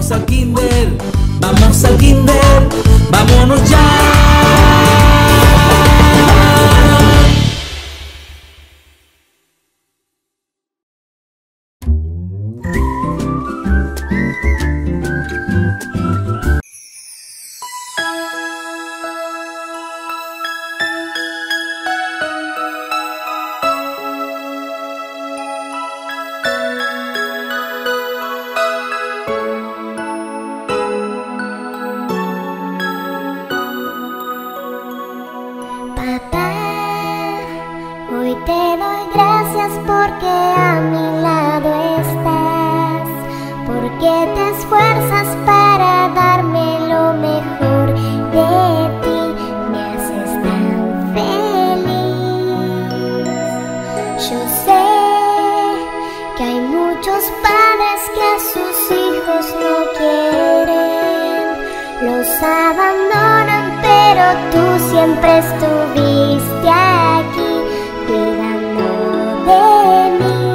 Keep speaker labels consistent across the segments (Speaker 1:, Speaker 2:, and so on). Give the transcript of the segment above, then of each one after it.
Speaker 1: vamos al kinder, vamos al kinder, vámonos ya.
Speaker 2: Hoy te doy gracias porque a mi lado estás, porque te esfuerzas para darme lo mejor de ti, me haces tan feliz. Yo sé que hay muchos padres que a sus hijos no quieren, los abandonan, pero tú siempre estuviste aquí cuidando de mí.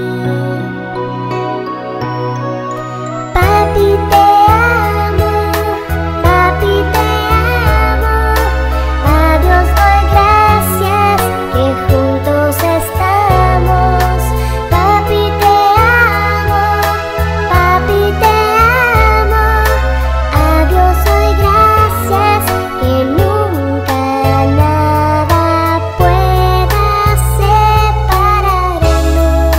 Speaker 2: Papi te amo, papi te amo, a Dios doy gracias que juntos estamos. Papi te amo, papi te amo, a Dios doy gracias que nunca nada pueda separarnos.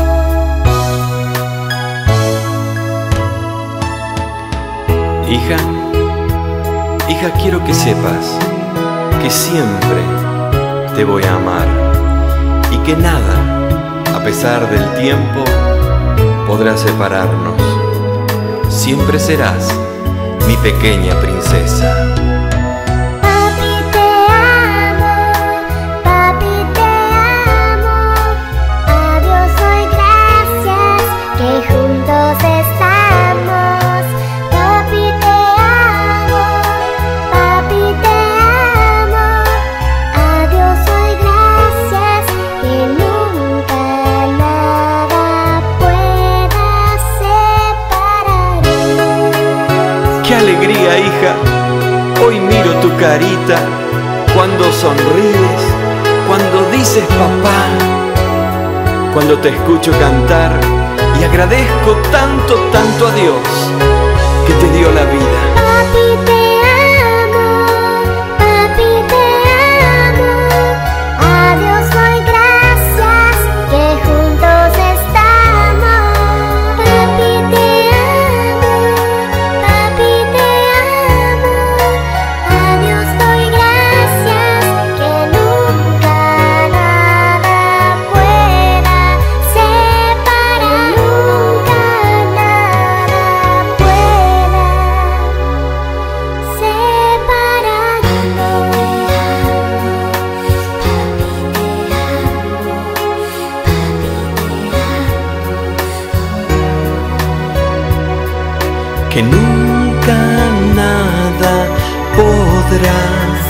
Speaker 3: Hija, quiero que sepas que siempre te voy a amar y que nada, a pesar del tiempo, podrá separarnos. Siempre serás mi pequeña princesa.
Speaker 2: Papi te amo, papi te amo, a Dios doy gracias que juntos estamos. Papi te amo, papi te amo, a Dios doy gracias que nunca nada pueda separarnos.
Speaker 3: ¡Qué alegría, hija! Hoy miro tu carita cuando sonríes, cuando dices papá, cuando te escucho cantar y agradezco tanto, tanto a Dios que te dio la vida.
Speaker 2: Papi te amo, papi te amo, a Dios doy gracias que juntos estamos. Papi te amo, papi te amo, a Dios doy gracias que nunca nada pueda separar, nunca nada pueda
Speaker 3: Que nunca nada podrá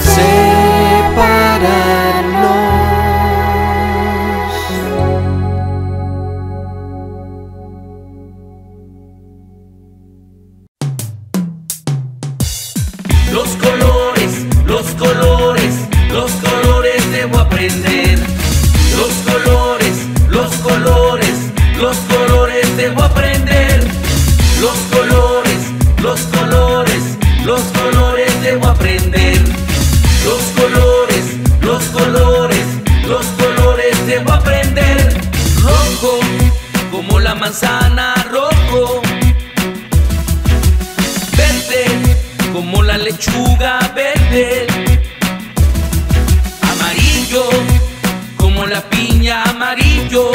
Speaker 3: separarnos.
Speaker 1: Los colores, los colores, los colores debo aprender. Los colores, los colores, los colores debo aprender. Los colores, los colores, los colores debo aprender. Los colores, los colores, los colores debo aprender. Rojo, como la manzana, rojo. Verde, como la lechuga, verde. Amarillo, como la piña, amarillo.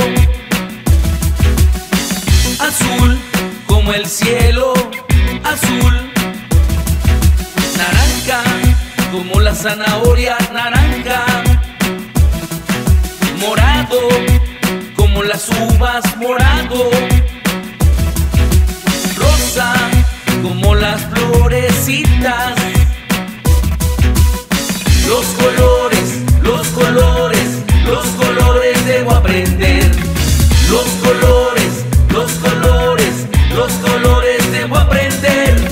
Speaker 1: Azul, como el cielo, azul. Naranja, como la zanahoria, naranja. Morado, como las uvas, morado. Rosa, como las florecitas. Los colores, los colores, los colores debo aprender. Los colores, los colores, los colores debo aprender.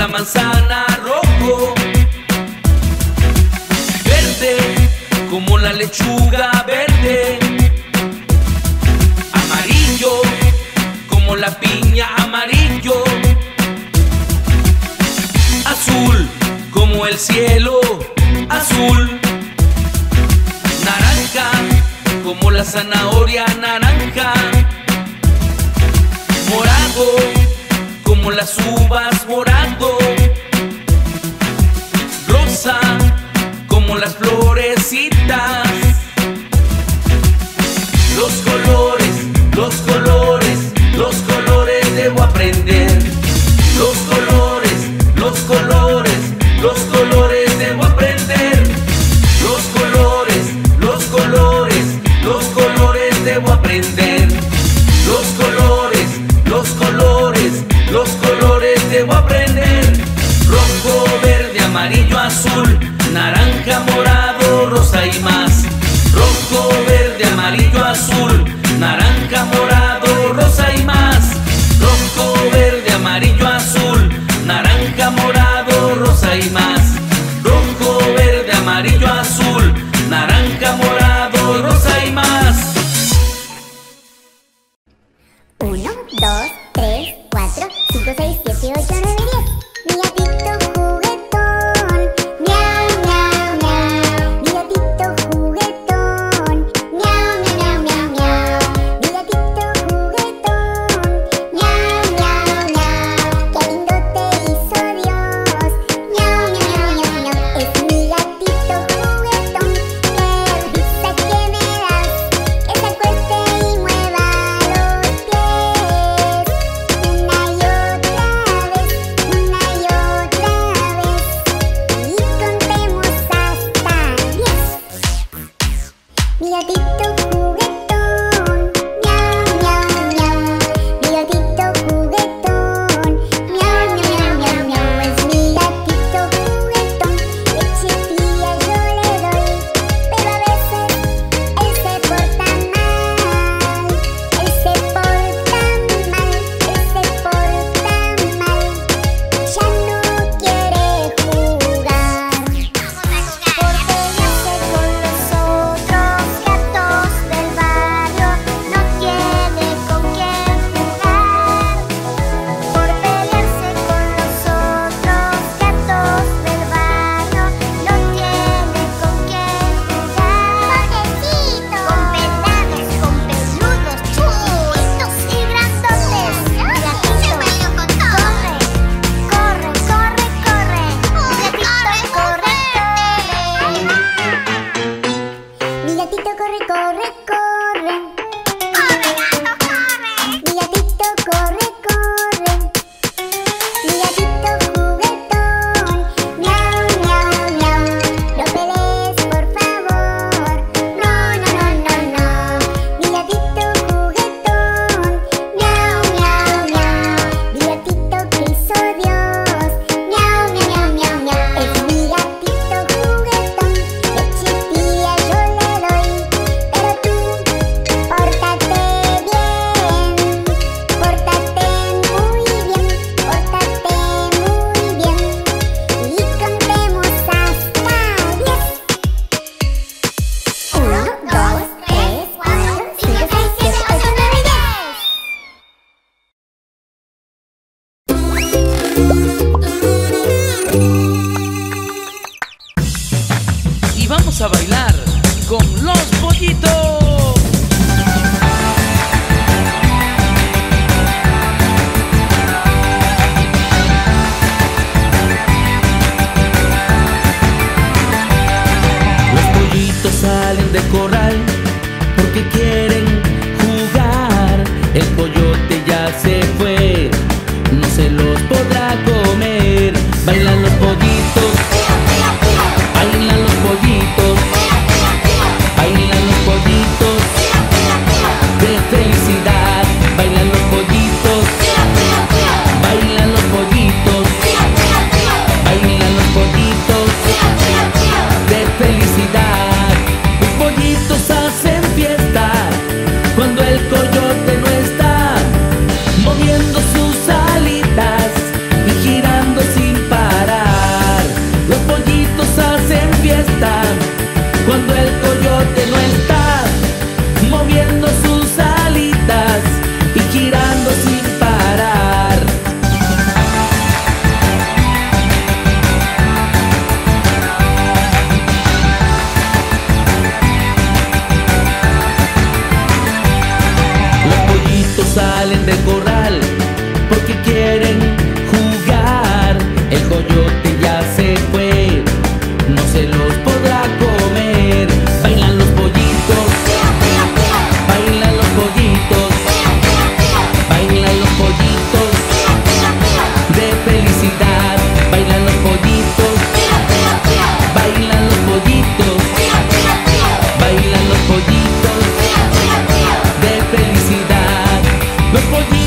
Speaker 1: manzana, rojo. Verde como la lechuga, verde. Amarillo como la piña, amarillo. Azul como el cielo, azul. Naranja como la zanahoria, naranja. Morado como las uvas, morado. Rosa como las florecitas. Los colores, los colores, los colores debo aprender. Los colores, los colores, los colores debo aprender. Los colores, los colores, los colores debo aprender. Los colores, los colores, los colores debo aprender. Rojo, verde, amarillo, azul, naranja, morado, rosa y más. Rojo, verde, amarillo, azul, naranja, morado, rosa y más. Rojo, verde, amarillo, azul, naranja, morado, rosa y más. Rojo, verde, amarillo, azul, naranja, morado, rosa y más.
Speaker 2: 1, 2, 3, 4, 5, 6, 7, 8, 9, 10. Mi gatito juguetón, miau, miau, miau. Mi gatito juguetón, miau, miau, miau, miau. Mi gatito juguetón, miau, miau, miau. Qué lindo te hizo Dios, miau, miau, miau, miau. Es mi gatito juguetón, qué risa que me das. Que se acueste y mueva los pies. Una y otra vez, una y otra vez. Y contemos hasta 10. Mi gatito juguetón, miau, miau, miau. Mi gatito juguetón, miau, miau, miau, miau. Es mi gatito juguetón, leche fría yo le doy. Pero a veces él se porta mal. Él se porta mal, él se porta mal. Ya no quiere jugar. Por pelearse con los otros gatos del barrio, no tiene con quién jugar. Por pelearse con los otros gatos del barrio, no tiene con quién jugar. Pobrecito. Con pedanes, con peludos, chiquitos y grandotes. Mi gatito corre, corre, corre, corre. Mi gatito corre, mi gatito corre, corre, corre. Corre, gato, corre. Mi gatito corre, corre. Mi gatito juguetón, miau, miau, miau. No pelees, por favor. No, no, no, no, no. Mi gatito juguetón, miau, miau, miau. Mi gatito que hizo Dios, miau, miau, miau, miau, miau. Es mi gatito juguetón, leche fría yo le doy. Pero tú, pórtate bien, pórtate muy bien, pórtate muy bien. Y contemos hasta 10. 1, 2, 3, 4, 5, 6, 7, 8, 9, 10.
Speaker 1: Y vamos a bailar con los pollitos. Los pollitos salen del corral porque quieren jugar. El pollote ya se fue, no se los podrá comer. Bailan los pollitos, bailan los pollitos. salen del corral porque quieren jugar. El coyote ya se fue, no se los podrá comer. Bailan los pollitos, bailan los pollitos, bailan los pollitos de felicidad. Bailan los pollitos, bailan los pollitos, bailan los pollitos de felicidad. Los pollitos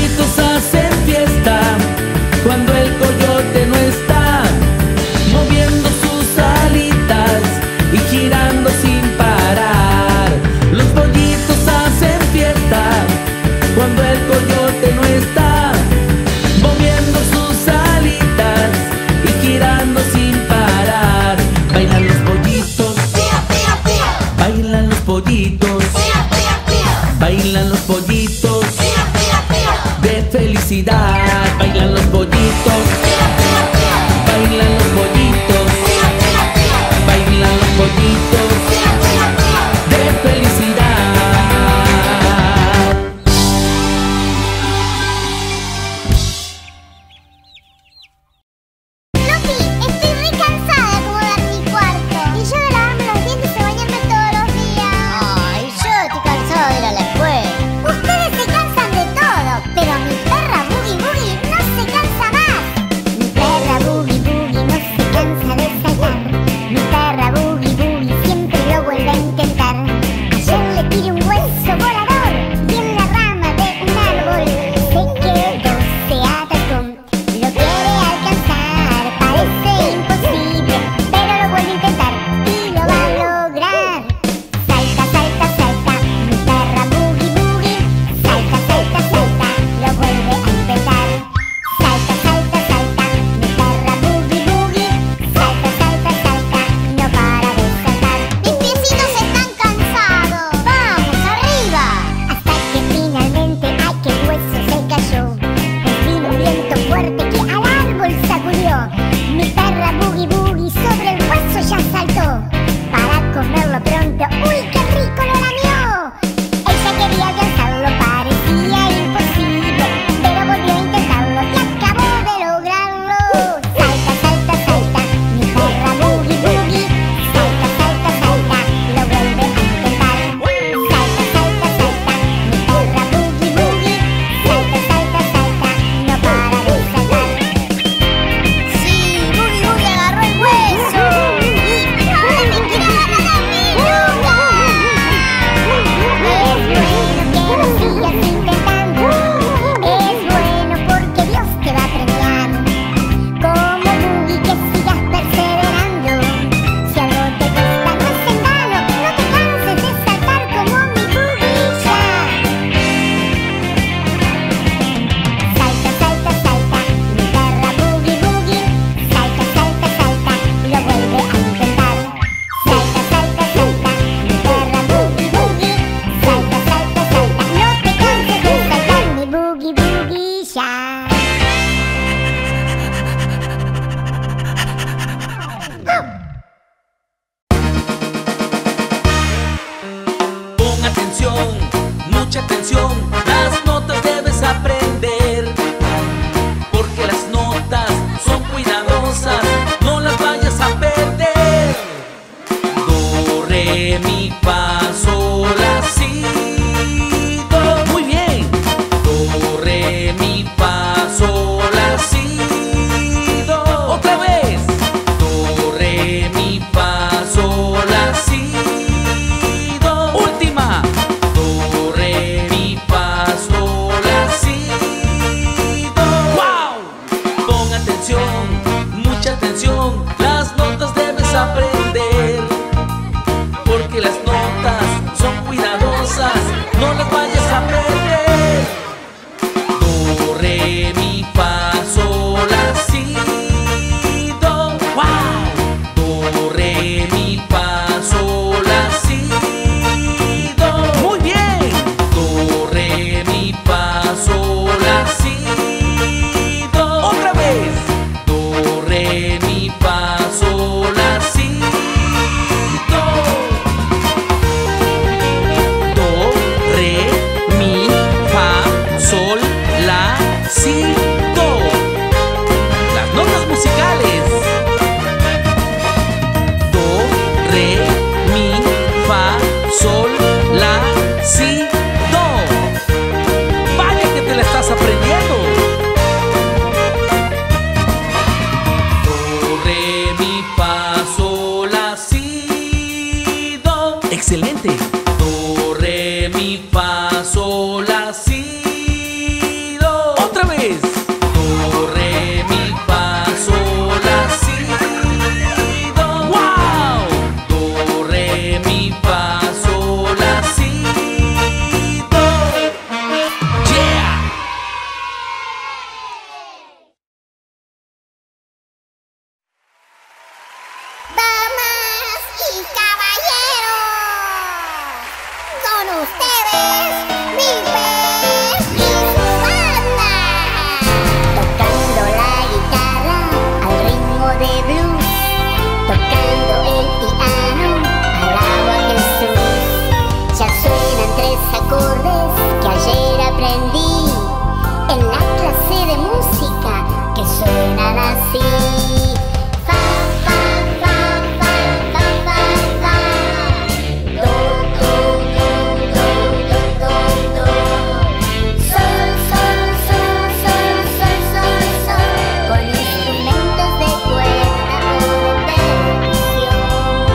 Speaker 2: y caballeros, con ustedes, Milper y su banda, tocando la guitarra al ritmo de blues, tocando el piano, alabo a Jesús. Ya suenan 3 acordes que ayer aprendí en la clase de música, que suenan así. Fa, fa, fa, fa, fa, fa, fa. Do, do, do, do, do, do, do. Sol, sol, sol, sol, sol, sol, sol. Con instrumentos de cuerda o de percusión.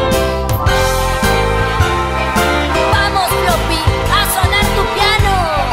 Speaker 4: ¡Vamos, Floppy! ¡A sonar tu piano!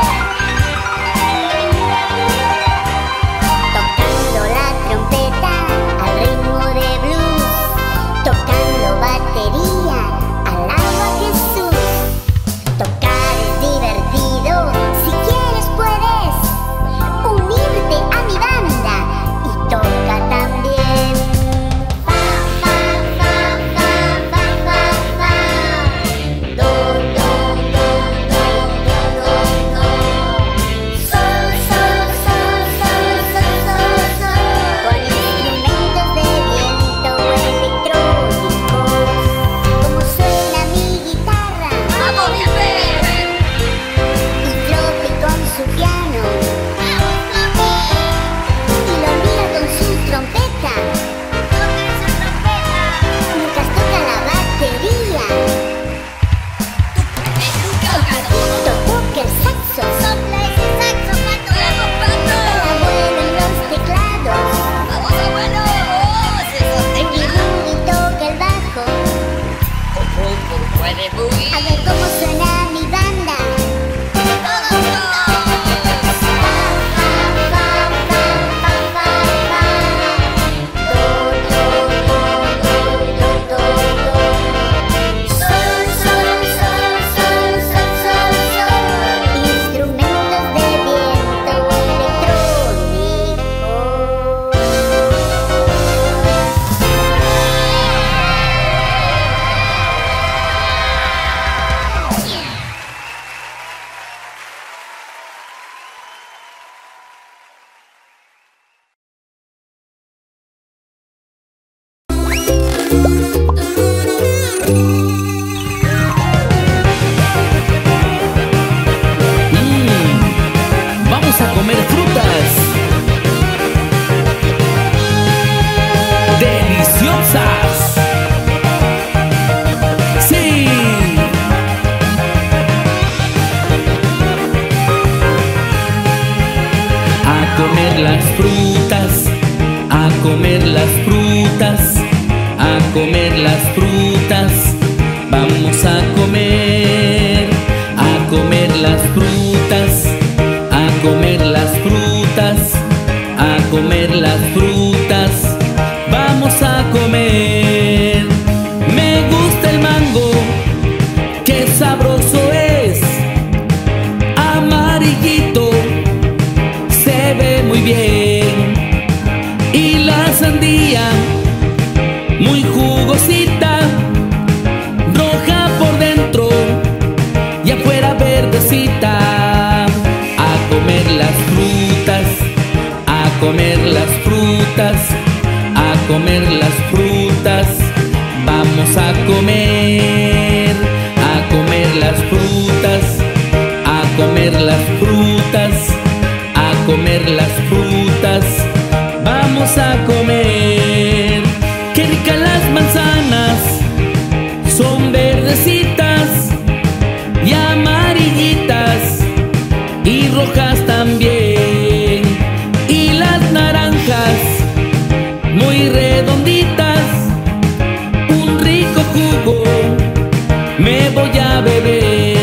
Speaker 2: Tocando la trompeta al ritmo de blues, tocando batería, alabo a Jesús. Tocar es divertido, si quieres puedes unirte a mi banda y toca también. Fa, fa, fa, fa, fa, fa, fa. Do, do, do, do, do, do, do. Sol, sol, sol, sol, sol, sol, sol. Con instrumentos de viento electrónicos, como suena mi guitarra
Speaker 4: ¡Vamos, Milper!
Speaker 2: y Floppy con su piano, y Lolita con su trompeta. Lucas toca la batería, el Patito toca el saxo, sopla ese saxo, Pato, el abuelo en los teclados,
Speaker 4: ¡Vamos, abuelo! ¡Esos
Speaker 2: y Ruby toca el bajo.
Speaker 4: ¡Puede boogie!
Speaker 2: A ver cómo suena mi banda. Instrumentos de viento electrónico.
Speaker 1: Vamos a comer frutas deliciosas. Sí. A comer las frutas, a comer las frutas, a comer las frutas. Vamos a comer las frutas, a comer las frutas, a comer las frutas. Vamos a comer. Me gusta el mango, qué sabroso es, amarillito, se ve muy bien. Y la sandía, muy jugosita, roja por dentro y afuera verdecita. A comer las frutas, a comer las frutas, a comer las frutas. Vamos a comer las frutas, a comer las frutas, a comer las frutas. Vamos a comer. Qué ricas las manzanas, son verdecitas y amarillitas y rojas también. Y las naranjas, muy redonditas, un rico jugo me voy a beber.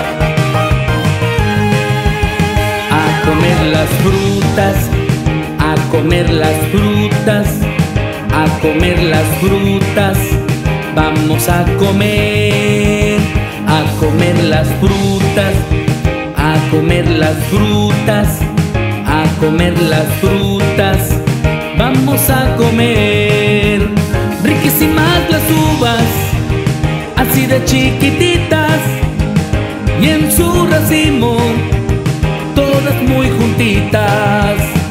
Speaker 1: A comer las frutas, a a comer las frutas, a comer las frutas. Vamos a comer las frutas, a comer las frutas, a comer las frutas. Vamos a comer riquísimas las uvas, así de chiquititas, y en su racimo todas muy juntitas.